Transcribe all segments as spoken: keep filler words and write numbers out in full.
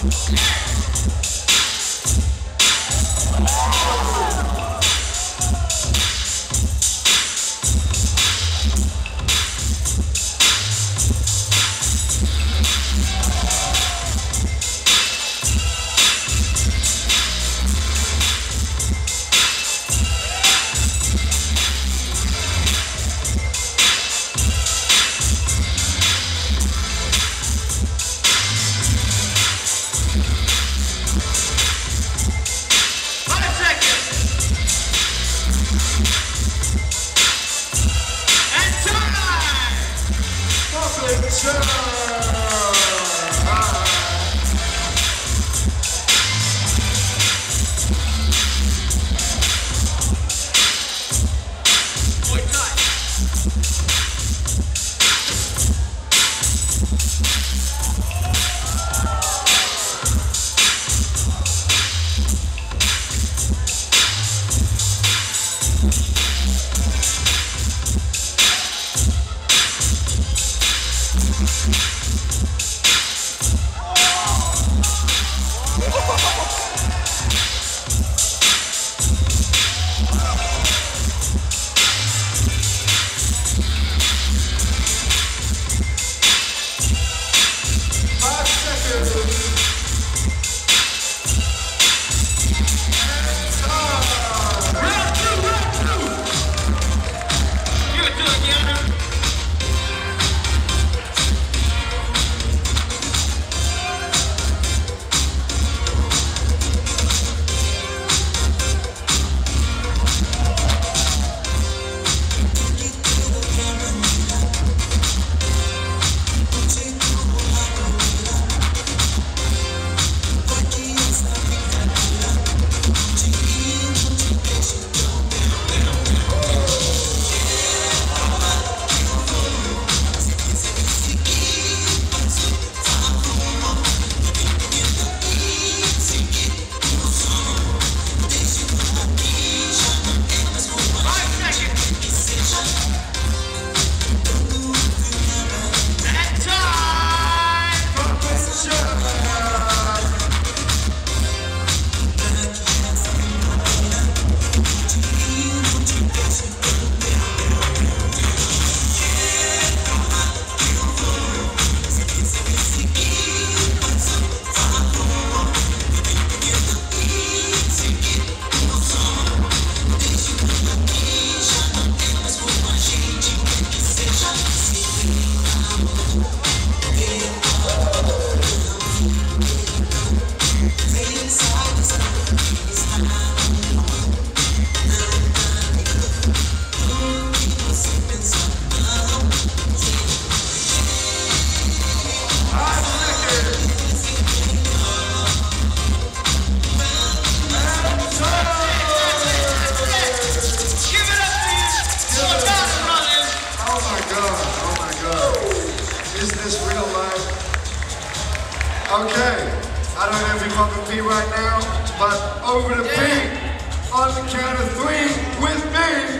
Okay, I don't know if you're bumping beat right now, but over the beat, on the count of three, with me.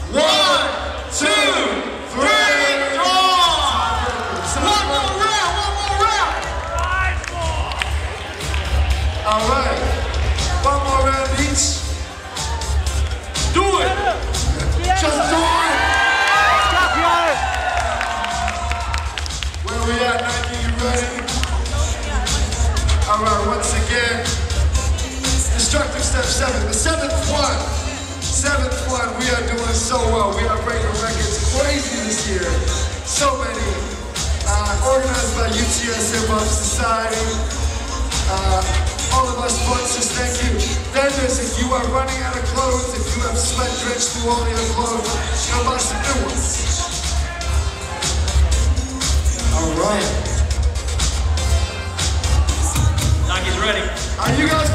One, two, three, draw! One more round, one more round! All right, one more round each. Do it! Just do it! Where we at, Nike? You ready? All right, once again, Destructive Step seven, the seventh one. Seventh one, we are doing so well. We are breaking records crazy this year. So many. Uh, organized by U T S Hip Hop Society. Uh, all of our sponsors, thank you. Vendors, if you are running out of clothes, if you have sweat drenched through all your clothes, go buy some new ones. All right. Nike's ready. Are you guys